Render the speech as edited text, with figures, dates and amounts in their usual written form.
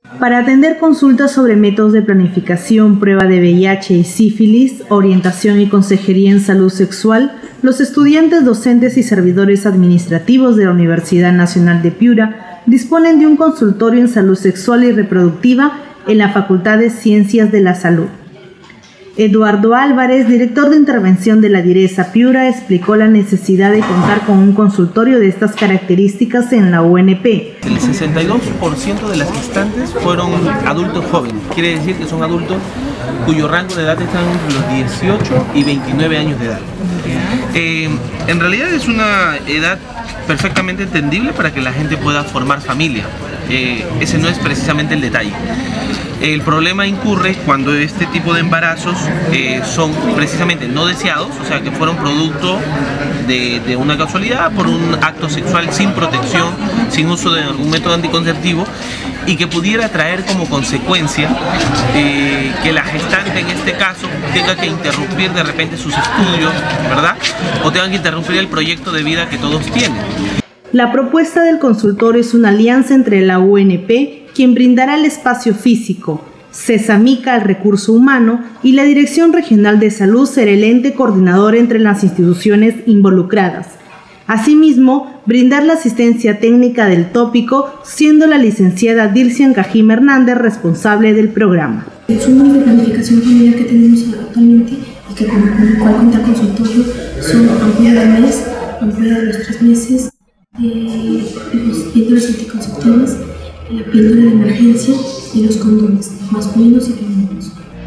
Para atender consultas sobre métodos de planificación, prueba de VIH y sífilis, orientación y consejería en salud sexual, los estudiantes, docentes y servidores administrativos de la Universidad Nacional de Piura disponen de un consultorio en salud sexual y reproductiva en la Facultad de Ciencias de la Salud. Eduardo Álvarez, director de intervención de la Direza Piura, explicó la necesidad de contar con un consultorio de estas características en la UNP. El 62% de las gestantes fueron adultos jóvenes, quiere decir que son adultos cuyo rango de edad está entre los 18 y 29 años de edad. En realidad es una edad perfectamente entendible para que la gente pueda formar familia. Ese no es precisamente el detalle. El problema incurre cuando este tipo de embarazos son precisamente no deseados, o sea que fueron producto de una casualidad, por un acto sexual sin protección, sin uso de algún método anticonceptivo, y que pudiera traer como consecuencia que la gestante en este caso tenga que interrumpir de repente sus estudios, ¿verdad? O tengan que interrumpir el proyecto de vida que todos tienen. La propuesta del consultorio es una alianza entre la UNP, quien brindará el espacio físico, CESAMICA, el recurso humano, y la Dirección Regional de Salud será el ente coordinador entre las instituciones involucradas. Asimismo, brindar la asistencia técnica del tópico, siendo la licenciada Dilcian Cajim Hernández responsable del programa. Los números de planificación familiar que tenemos actualmente y que con el cual cuenta el consultorio son ampliada al mes, ampliada a los 3 meses, los píldoras anticonceptivas, la píldora de emergencia y los condones masculinos y femeninos.